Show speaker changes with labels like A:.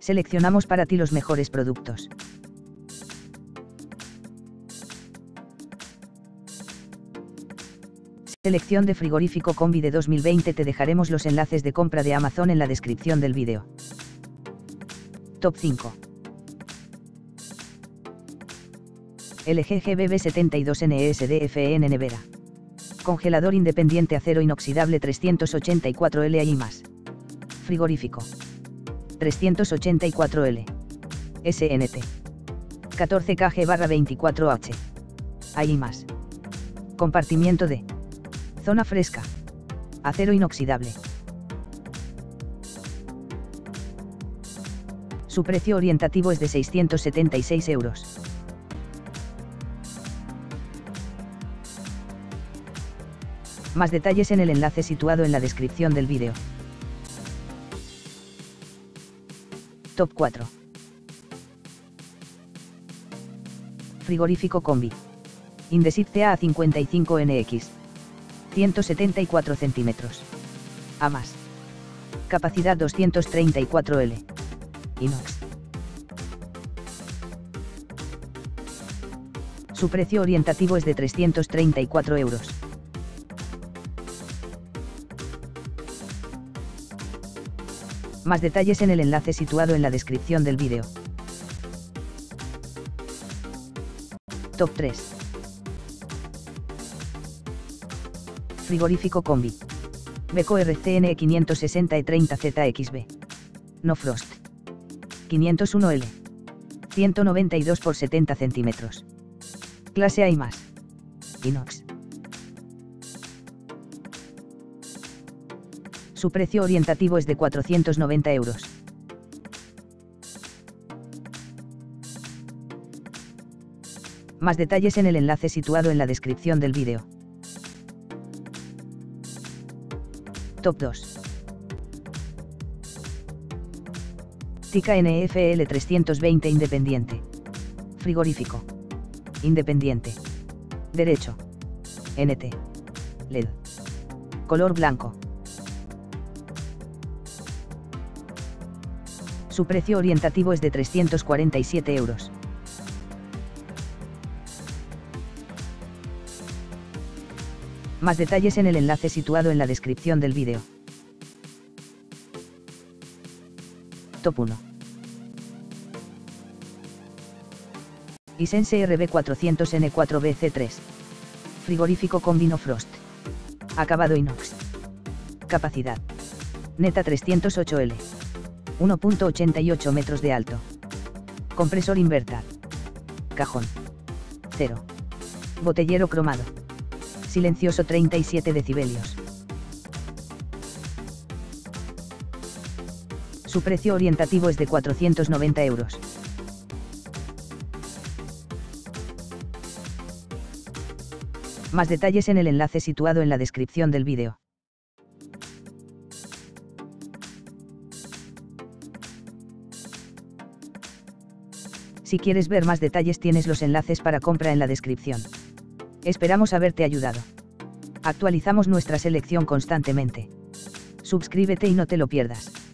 A: Seleccionamos para ti los mejores productos. Selección de frigorífico combi de 2020. Te dejaremos los enlaces de compra de Amazon en la descripción del vídeo. Top 5. LG GBB72 NESDFEN nevera. Congelador independiente acero inoxidable 384L y más. Frigorífico 384L. SNT 14kg/24H. Hay más. Compartimiento de zona fresca. Acero inoxidable. Su precio orientativo es de 676 euros. Más detalles en el enlace situado en la descripción del vídeo. Top 4. Frigorífico combi. Indesit CA55NX. 174 centímetros. A más. Capacidad 234L. Inox. Su precio orientativo es de 334 euros. Más detalles en el enlace situado en la descripción del vídeo. Top 3. Frigorífico combi. Beko RCN 560E30ZXB. No Frost. 501L. 192 por 70 centímetros. Clase A y más. Inox. Su precio orientativo es de 490 euros. Más detalles en el enlace situado en la descripción del vídeo. Top 2. Tika NFL 320 independiente. Frigorífico. Independiente. Derecho. NT. LED. Color blanco. Su precio orientativo es de 347 euros. Más detalles en el enlace situado en la descripción del vídeo. Top 1. Hisense RB400N4BC3. Frigorífico combi no Frost. Acabado inox. Capacidad. Neta 308L. 1.88 metros de alto. Compresor inverter. Cajón. 0. Botellero cromado. Silencioso 37 decibelios. Su precio orientativo es de 490 euros. Más detalles en el enlace situado en la descripción del vídeo. Si quieres ver más detalles, tienes los enlaces para compra en la descripción. Esperamos haberte ayudado. Actualizamos nuestra selección constantemente. Suscríbete y no te lo pierdas.